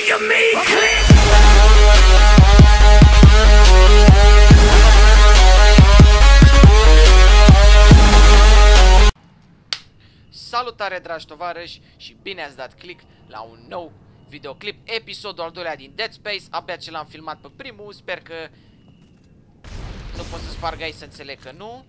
of me, click. Salutare, dragi tovarăși, și bine ați dat click la un nou videoclip, episodul al doilea din Dead Space. Abia ce l-am filmat pe primul, sper că nu pot să sparg aici, să înțeleg că nu.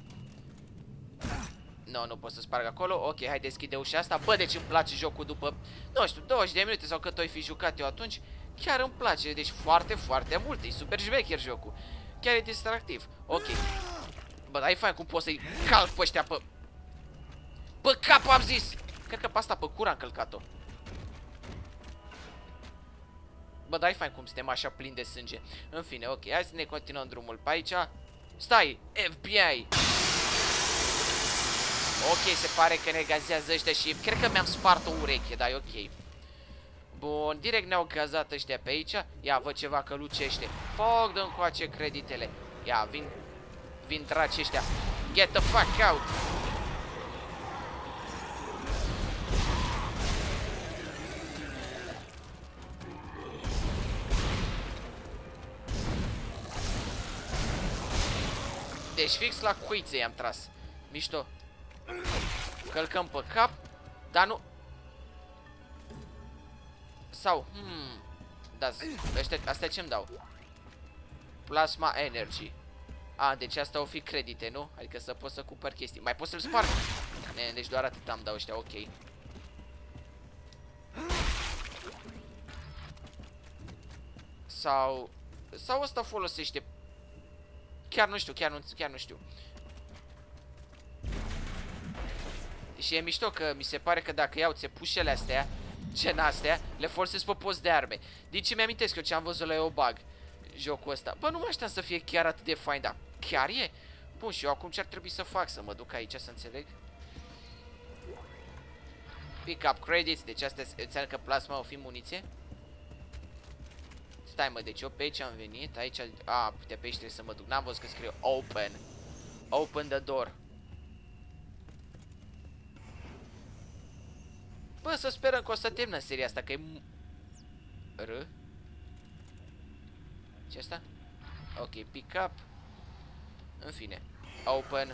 Nu pot să sparg acolo. Ok, hai, deschide ușa asta. Bă, deci îmi place jocul după, nu știu, 20 de minute sau cât o fi jucat eu atunci. Chiar îmi place, deci foarte, foarte mult. E super șmecher jocul. Chiar e distractiv. Ok. Bă, dar e fain cum pot să-i calc pe ăștia pe cap, am zis! Cred că pe asta pe cur am călcat-o. Bă, dar e fain cum suntem așa plini de sânge. În fine, ok, hai să ne continuăm drumul pe aici. Stai, FBI! Ok, se pare că ne gazează ăștia și cred că mi-am spart o ureche, dar e ok. Bun, direct ne-au gazat ăștia pe aici. Ia, văd ceva că lucește. Foc, dă încoace creditele. Ia, vin draci ăștia. Get the fuck out! Deci fix la cuițe i-am tras. Mișto. Călcăm pe cap. Dar nu. Sau da, astea ce-mi dau? Plasma Energy. A, deci asta o fi credite, nu? Adică să pot să cumpăr chestii. Mai pot să-l sparg? Deci doar atât am dau ăștia, ok. Sau ăsta folosește. Chiar nu știu, chiar nu știu. Și e mișto că mi se pare că dacă iau țepușele astea, gen astea, le folosesc pe post de arme. Din ce mi-amintesc eu ce am văzut la EOBug, jocul ăsta. Bă, nu mă așteam să fie chiar atât de fain, dar chiar e? Bun, și eu acum ce ar trebui să fac? Să mă duc aici să înțeleg. Pick up credits, deci astea înseamnă că plasma o fi muniție. Stai, mă, deci eu pe aici am venit, aici, uite, pe aici trebuie să mă duc, n-am văzut că scrie open. Open the door. Bă, să sperăm că o să termină seria asta, că e ce asta? Ok, pick up. În fine, open.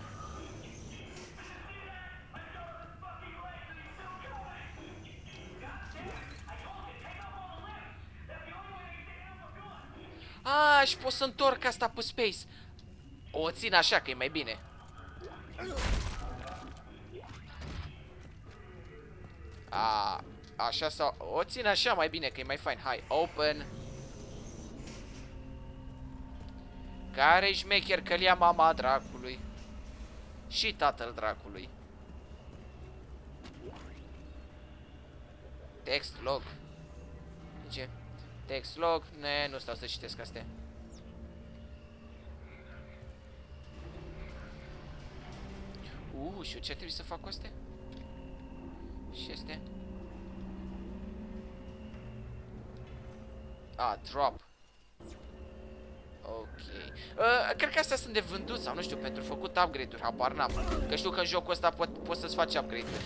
Și pot să întorc asta pe space. O țin așa că e mai bine. Așa sau o țin așa mai bine că e mai fain. Hai, open. Care-i șmecher că-l ia mama dracului și tatăl dracului. Text log. Ce? Text log. Nu stau să citesc astea. Și eu ce trebuie să fac cu astea? Și astea? Drop. Ok. Cred că astea sunt de vândut sau nu știu, pentru făcut upgrade-uri, habar n-am. Că știu că în jocul ăsta poți să-ți faci upgrade-uri.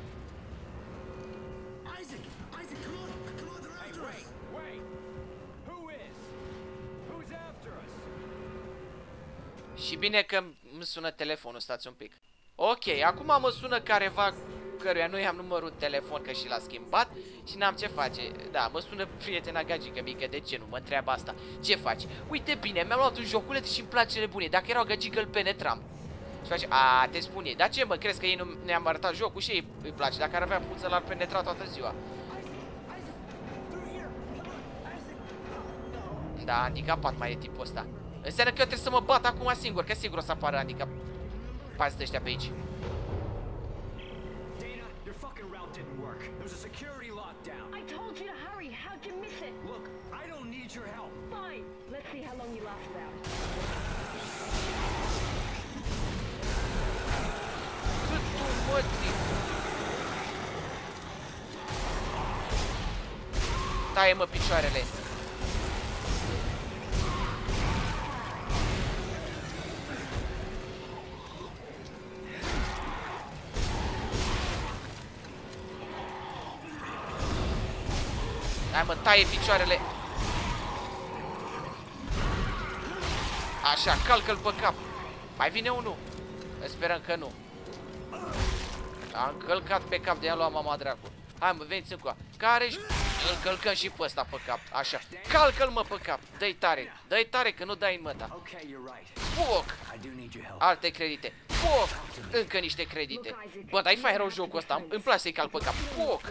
Și bine că îmi sună telefonul, stați un pic. Ok, acum mă sună careva căruia nu i-am numărul telefon, că și l-a schimbat și n-am ce face. Da, mă sună prietena gagică mică, de ce nu? Mă întreabă asta. Ce faci? Uite bine, mi-am luat un joculeț și îmi place nebune. Dacă era o gagică îl penetram. Și face, te spun ei. Dar ce mă, crezi că ei nu ne-am arătat jocul și ei îi place? Dacă ar avea puță l-ar penetra toată ziua. Da, handicapat mai e tipul ăsta. Înseamnă că eu trebuie să mă bat acum singur, că sigur o să apară handicapați de ăștia pe aici. Taie-mă picioarele. Hai mă, taie picioarele. Așa, calcă-l pe cap. Mai vine unul. Sperăm că nu. Am călcat pe cap de ea, luat mama dracu. Hai mă, veniți încoa. Care-și... Îl călcăm și pe ăsta pe cap. Așa. Calcă-l mă pe cap. Dă-i tare. Dă-i tare că nu dai în măta. Foc. Alte credite. Foc. Încă niște credite. Bă, dar-i fain rău jocul ăsta. Îmi place să-i calc pe cap. Foc.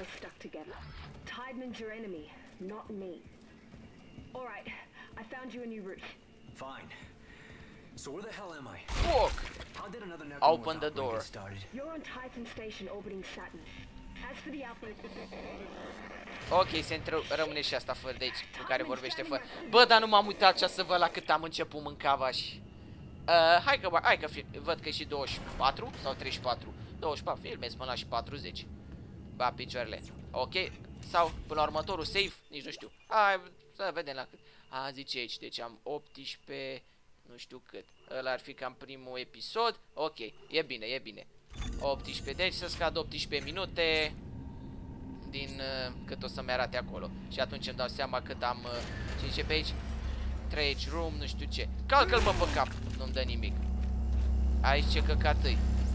So where the hell am I? Foc. How did another Open the door. You're on Titan Station orbiting Saturn. As for the outbreak... Ok, se rămâne și asta fără de aici, cu care vorbește fără. Bă, dar nu m-am uitat ce să văd la cât am început mâncava și... hai că văd că e și 24 sau 34. 24, filmez până la și 40. Ba, picioarele. Ok, sau până la următorul save, nici nu știu. Hai, să vedem la cât. Zice aici, deci am 18... Nu știu cât. Ăla ar fi cam primul episod. Ok, e bine, e bine. 18, deci să scad 18 minute din cât o să-mi arate acolo. Și atunci îmi dau seama cât am... ce zice pe aici? Trade room, nu știu ce. Calcă-l mă pe cap, nu-mi dă nimic. Aici ce căcat-i.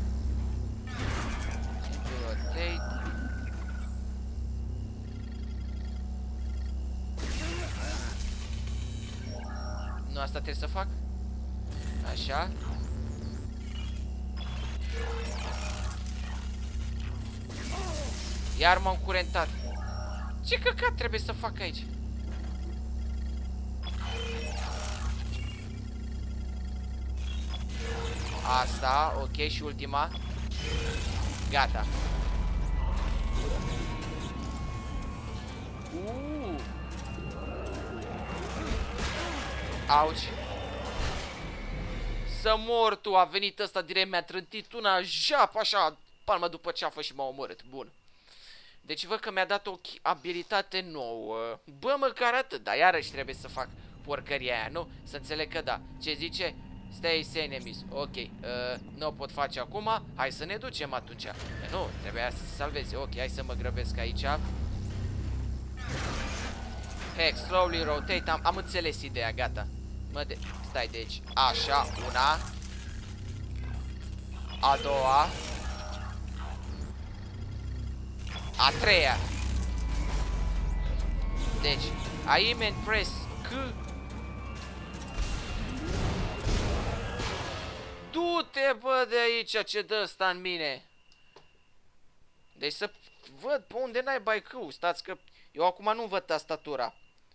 Rotate. Nu asta trebuie să fac? Așa. Iar m-am curentat. Ce căcat trebuie să fac aici? Asta, ok, și ultima. Gata. Auci. Să mor tu, a venit ăsta direct, mi-a trântit una jap, așa, palmă după ceafă și m-a omorât. Bun. Deci văd că mi-a dat o abilitate nouă. Bă, măcar atât, dar iarăși trebuie să fac porcăria aia, nu? Să înțeleg că da. Ce zice? Stay enemies. Ok, nu o pot face acum. Hai să ne ducem atunci. Nu, trebuia să se salveze. Ok, hai să mă grăbesc aici. Hex, slowly rotate. Am înțeles ideea, gata. Stai, deci, așa, una. A doua. A treia. Deci, aim and press C. Du-te, bă, de aici, ce dă ăsta în mine. Deci să văd pe unde n-ai C. Stați că eu acum nu văd tastatura.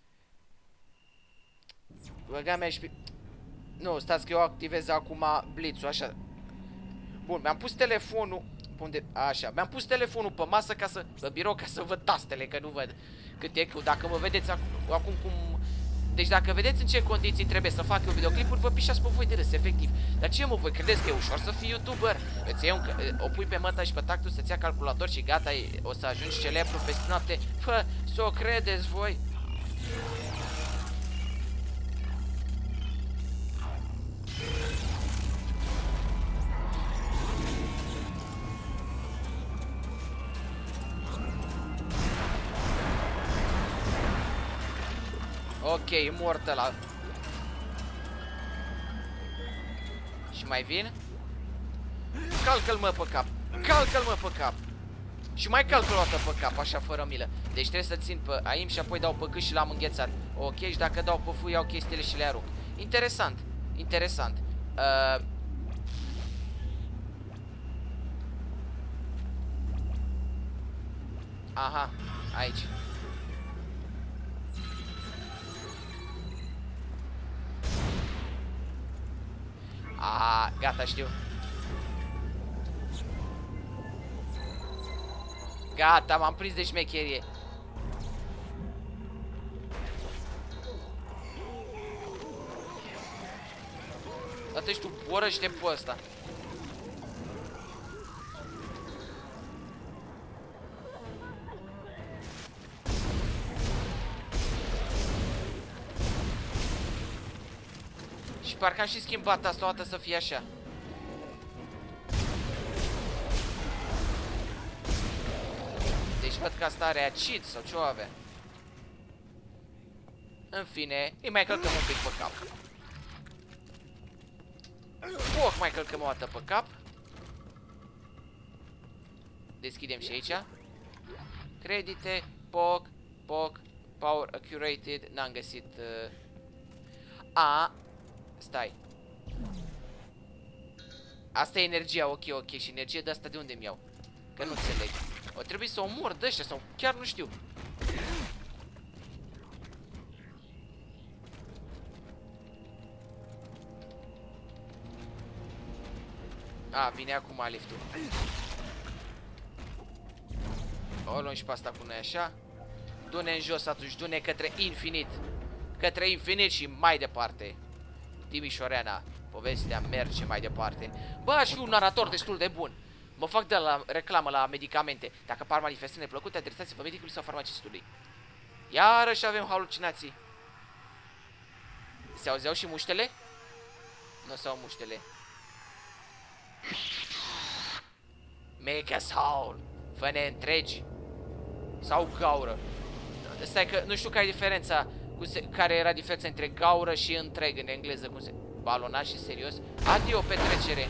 Băga mea și... Nu, stați că eu activez acum blitz-ul, așa. Bun, mi-am pus telefonul... Unde? Așa, mi-am pus telefonul pe masă ca să... Pe birou ca să văd tastele, că nu văd cât e. Dacă mă vedeți acum cum... Deci dacă vedeți în ce condiții trebuie să fac eu videoclipuri, vă pișați pe voi de râs, efectiv. Dar ce mă, voi credeți că e ușor să fii YouTuber? Îți iei o pui pe măta și pe tactul să-ți ia calculator și gata, o să ajungi celebru peste noapte. Fă, să o credeți voi. Ok, e mort ăla. Și mai vin? Calcă-l mă pe cap. Calcă-l mă pe cap. Și mai calcă-l o dată pe cap, așa fără milă. Deci trebuie să țin pe aim și apoi dau pe cât și l-am înghețat. Ok, și dacă dau pe fu, iau chestiile și le arunc. Interesant. Interesant. Aha, aici. Gata, știu. Gata, m-am prins de șmecherie. Dă-te și tu, borăște pe ăsta. Și parcă am și schimbat asta o dată să fie așa. Deci văd că asta are acid sau ce o avea. În fine, îi mai călcăm un pic pe cap. Poc, mai călcăm o dată pe cap. Deschidem și aici. Credite, poc, power accurated, n-am găsit... Stai. Asta e energia, ok, și energie de asta de unde mi iau? Că nu înțeleg. O trebuie să omor de ăștia sau chiar nu știu. Vine acum liftul. O luăm și pe asta cu noi așa. Du-ne în jos atunci, du-ne către infinit. Către infinit și mai departe. Timișoreana, povestea merge mai departe. Bă, aș fi un narator destul de bun. Mă fac de la reclamă la medicamente. Dacă apar manifestări neplăcute, adresați-vă medicului sau farmacistului. Iarăși avem halucinații. Se auzeau și muștele? Nu se au muștele. Make us whole. Fă-ne întregi. Sau gaură. Stai că nu știu care e diferența. Care era diferența între gaură și întreg în engleză. Cum se... Balonat și serios. Adio petrecere.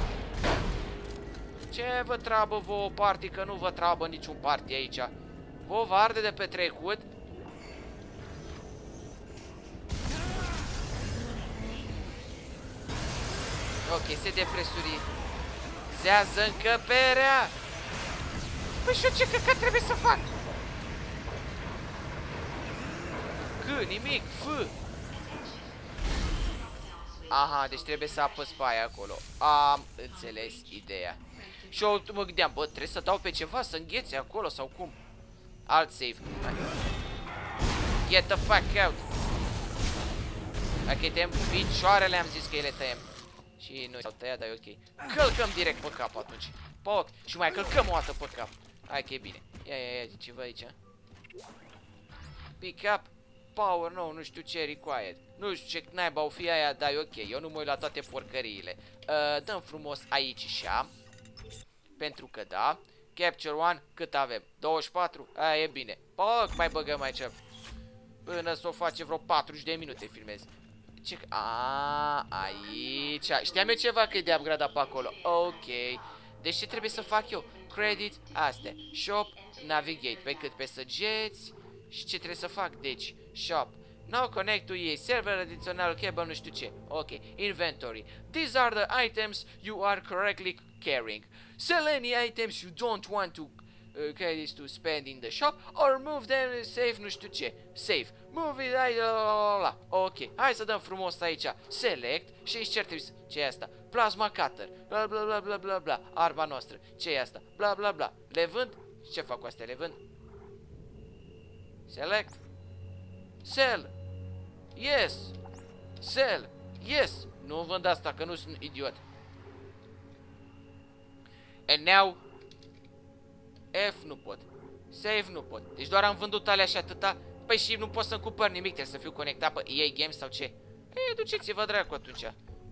Ce vă treabă vouă party? Că nu vă treabă niciun party aici. Vă arde de petrecut. Ok, se depresurizează încăperea. Păi și eu ce căcat trebuie să fac? Nimic, F. Aha, deci trebuie să apăs pe aia acolo. Am înțeles ideea. Și eu mă gândeam, bă, trebuie să dau pe ceva să înghețe acolo sau cum? Alt save. Get the fuck out. Dacă tăiem picioarele, am zis că ele tăiem. Și nu s-au tăiat, dar e ok. Călcăm direct pe cap atunci. Poc. Și mai călcăm o dată pe cap. Hai că e bine. Ia, ceva aici. Pick up. Power, nu știu ce, required. Nu știu ce naiba o fi aia, dar e ok. Eu nu mă uit la toate porcăriile. Dăm frumos aici și așa. Pentru că da. Capture 1, cât avem? 24? Aia e bine. Poc, mai băgăm aici. Până să o face vreo 40 de minute filmez. Ce... aici. Știam eu ceva că e de upgrade pe acolo. Ok. Deci ce trebuie să fac eu? Credit, astea. Shop, navigate. Pe cât pe săgeți. Și ce trebuie să fac? Deci, shop. Now connect to EA server, additional cable, nu știu ce. Ok. Inventory. These are the items you are correctly carrying. Sell any items you don't want to credits to spend in the shop or move them save, nu știu ce. Save. Move it, ok. Hai să dăm frumos aici. Select și aici ce ar trebui să... Ce e asta? Plasma cutter. Bla bla bla bla bla bla. Arma noastră. Ce e asta? Bla bla bla. Le vând? Ce fac cu astea? Le vând? Select. Sell. Yes. Sell. Yes. Nu vând asta, că nu sunt idiot. And now F nu pot. Save nu pot. Deci doar am vândut alea și atâta. Păi și nu pot să-mi cumpăr nimic. Trebuie să fiu conectat pe EA Games sau ce? Ei, duceți-vă dracu atunci.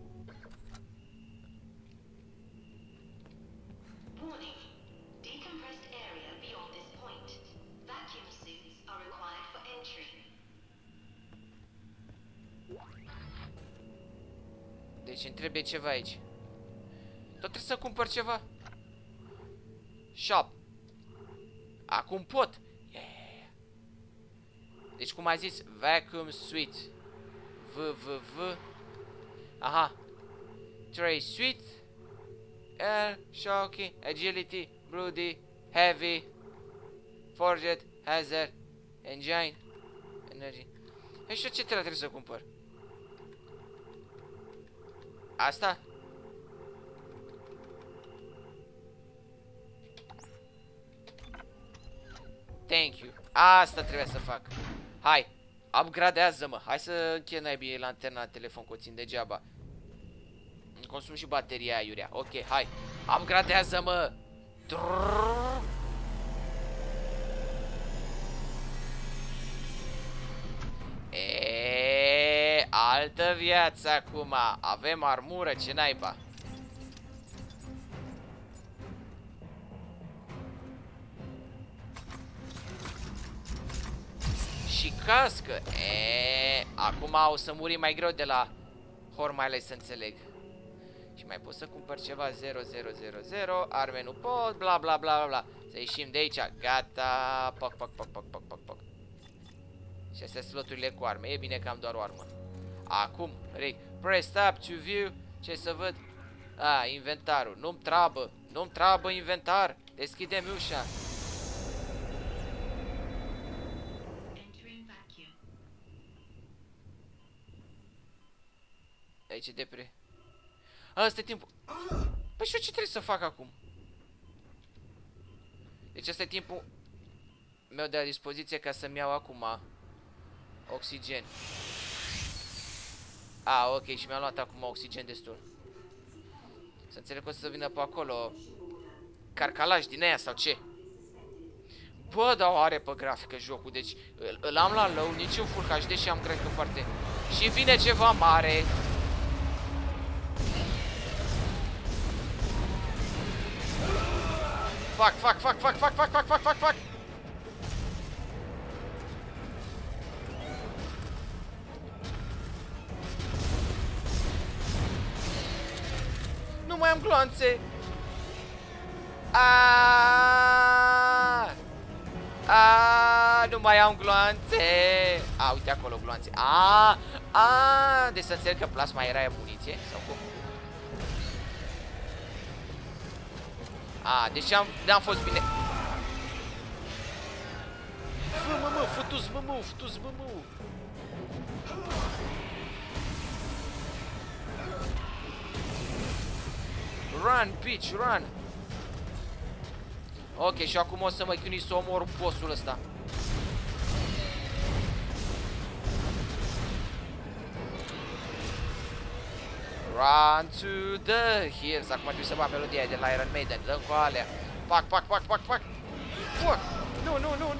Deci îmi trebuie ceva aici. Tot trebuie să cumpăr ceva. Shop. Acum pot. Yeah. Deci cum a zis, vacuum suite. V. Aha. Tray suite. Air, shocking, agility, bloody, heavy, forged, hazard, engine, energy. E și ce trebuie să cumpăr? Asta? Thank you. Asta trebuie să fac. Hai, upgradează-mă. Hai să închei naibii lanterna la telefon, că o țin degeaba. Îmi consum și bateria aiurea. Ok, hai. Upgradează-mă. Altă viață acum. Avem armură, ce naiba. Și cască. Acum o să murim mai greu de la Hormile, să înțeleg. Și mai pot să cumpăr ceva 0000, arme nu pot, bla bla bla bla bla. Să ieșim de aici, gata. Poc, poc, poc, poc, poc, poc, poc. Și astea sloturile cu arme, e bine că am doar o armă. Acum, Rick, press tab to view. Ce să văd? Inventarul, nu-mi trabă inventar. Deschide-mi ușa. Aici de pre. Asta e timpul. Păi și eu ce trebuie să fac acum? Deci asta e timpul meu de la dispoziție ca să-mi iau acum oxigen. Ok, și mi-am luat acum oxigen destul. Să înțeleg că o să vină pe acolo carcalași din aia sau ce? Bă, dar o are pe grafică jocul, deci îl am la low, niciun Full HD și am cred că foarte... Și vine ceva mare. Fac. Nu mai am gloanțe. Nu mai am gloanțe. Uite acolo gloanțe. Deci să înțeleg că plasma era muniție sau cum? Deci am fost bine. Futus mă. Run, bitch, run. Ok, și acum o să mă chinui să omor bossul ăsta. Run to the hills. Acum trebuie să bag melodia de la Iron Maiden. Dăm cu alea. Pac. Fuck. Nu.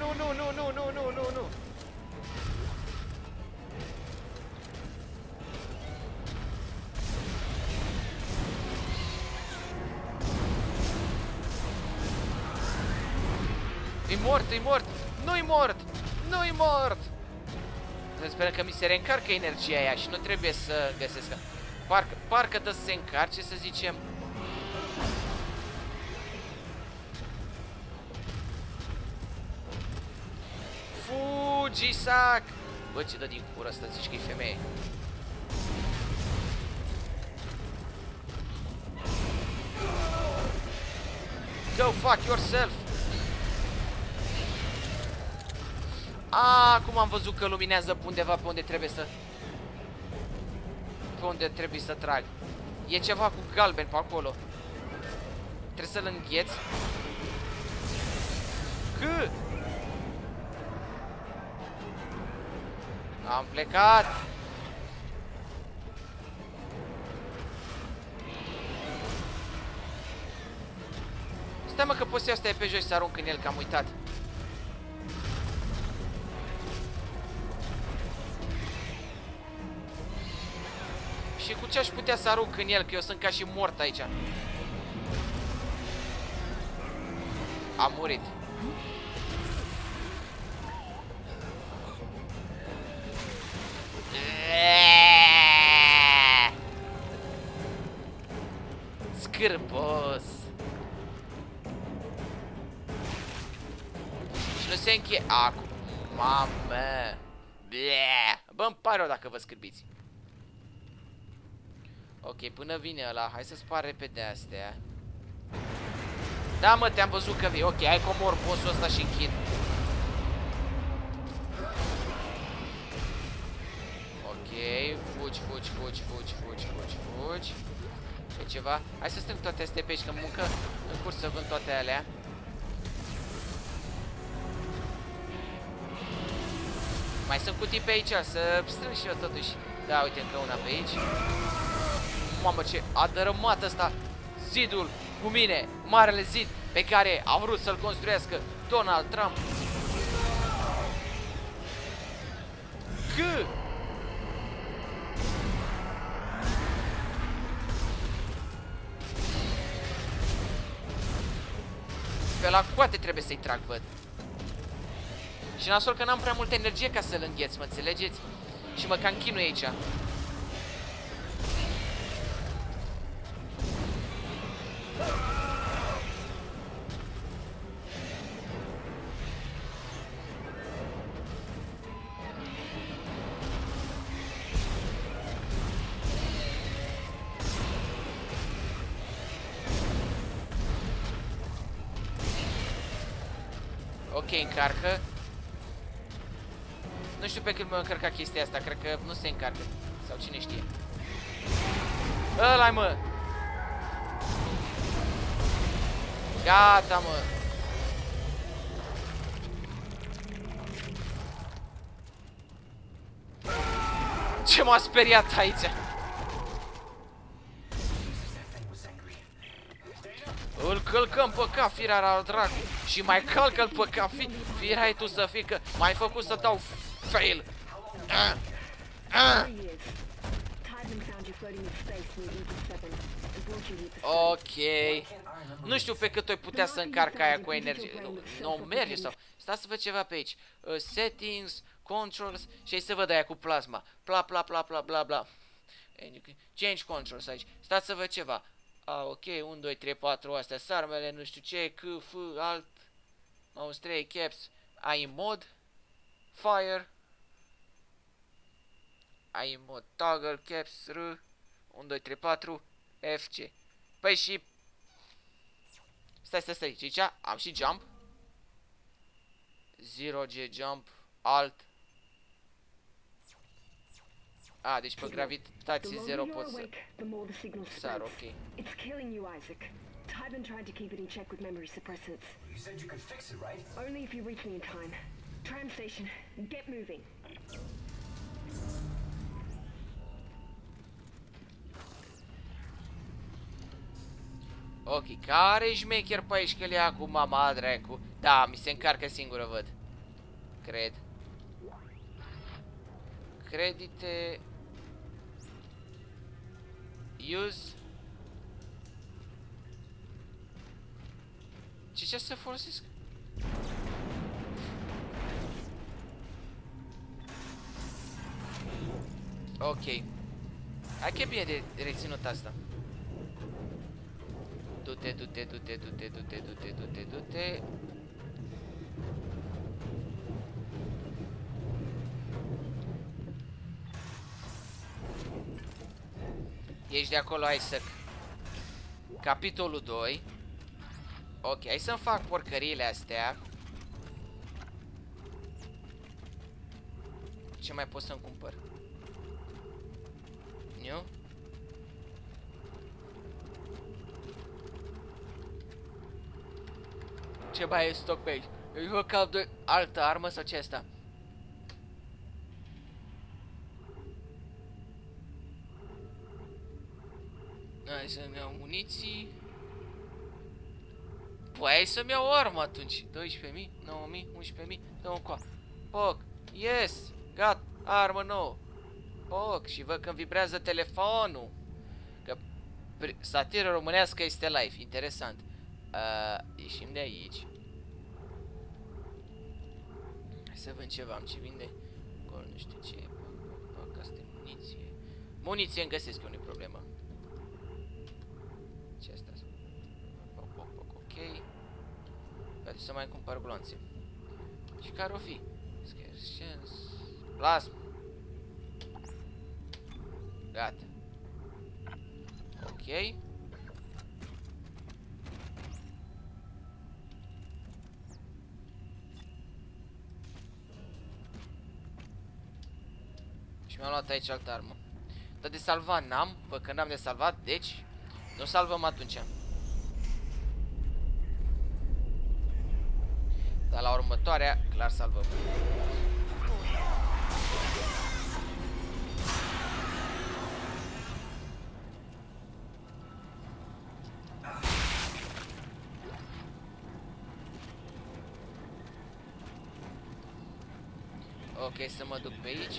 E mort. Nu-i mort. Să sperăm că mi se reîncarcă energia aia și nu trebuie să găsesc. Parcă dă să se încarce, să zicem. Fugi, sac! Bă, ce dă din cură ăsta, zici că e femeie. Go fuck yourself! Acum am văzut că luminează pe undeva pe unde trebuie să... Pe unde trebuie să trag. E ceva cu galben pe acolo. Trebuie să-l îngheț. Că? Am plecat. Stai mă că poți să iau, stai pe jos să arunc în el, că am uitat. Și cu ce aș putea să arunc în el, că eu sunt ca și mort aici. Am murit. Scârbos. Și nu se încheie acum. Mamă. Bă, îmi pare rău dacă vă scârbiți. Ok, până vine ăla, hai să spar repede astea. Da, mă, te-am văzut că vii. Ok, hai că omor bossul ăsta și închid. Ok, fugi. E ceva? Hai să strâng toate astea pe aici, că muncă în curs să vând toate alea. Mai sunt cutii pe aici, să strâng și eu totuși. Da, uite, încă una pe aici. Mamă, ce a dărâmat ăsta zidul cu mine, marele zid pe care a vrut să-l construiască Donald Trump. Că? Pe la coate trebuie să-i trag, văd. Și nasol că n-am prea multă energie ca să-l îngheț, mă înțelegeți? Și mă cam chinui aici. Ok, încarcă. Nu știu pe cât mă încărca chestia asta, cred că nu se încarcă. Sau cine știe. Ăla-i, mă! Gata, mă! Ce m-a speriat aici? Îl călcăm pe cap, firea la dracu. Și mai călcă-l pe cap, firea tu să fii, că m-ai făcut să dau fail. Ok. Nu știu pe cât o putea să încarc aia cu energie. Nu merge sau... Stați să văd ceva pe aici. Settings, controls și să văd aia cu plasma. Bla. Change controls aici. Stați să văd ceva. Ok, 1, 2, 3, 4, astea sarmele, nu știu ce, C, F, alt, mouse 3, caps, ai mod, fire, ai mod toggle, caps, R, 1, 2, 3, 4, F, C. Păi și... Stai, aici am și jump, 0G jump, alt. Deci pe gravitație 0 pot să sar, ok. It's killing you, Isaac. Tybin tried to keep it in check with memory suppressants. You said you could fix it, right? Only if you reach me in time. Tram station, get moving. Ok, care-i șmecher pe aici că le ia cu mama dracu? Da, mi se încarcă singură, văd. Cred. Credite... Use. Ce să folosesc? Ok. Hai că e bine de reținut asta. Du-te. Ești de acolo, Isaac. Capitolul 2. Ok, hai să-mi fac porcăriile astea. Ce mai pot să-mi cumpăr? Nu? Ce mai e stoc pe aici? Eu văd că de altă armă sau ce asta? Hai să-mi iau muniții. Păi hai să-mi iau o armă atunci. 12.000, 9.000, 11.000. Dă-mi coa. Poc. Yes. Gat. Armă nouă. Poc. Și văd că îmi vibrează telefonul. Că satiră românească este live. Interesant. Ieșim de aici. Hai să văd ceva. Am ce vinde. Acolo nu știu ce. Poc. Asta e muniție. Muniție îmi găsesc eu, nu-i problemă. Ce asta? Ok. Poate să mai cumpăr gloanțe. Și care o fi? Plasma. Gata. Ok. Și mi-am luat aici altă armă. Dar de salvat n-am. Văd că n-am de salvat, deci nu salvăm atunci. Dar la următoarea, clar salvăm. Ok, să mă duc pe aici.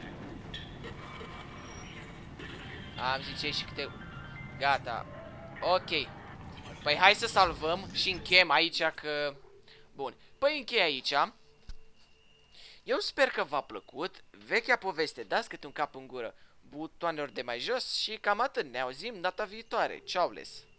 Am zice și câte... Gata. Ok. Păi hai să salvăm și încheiem aici că... Bun. Păi închei aici. Eu sper că v-a plăcut. Vechea poveste, dați câte un cap în gură butoanelor de mai jos și cam atât. Ne auzim data viitoare. Ciao, les!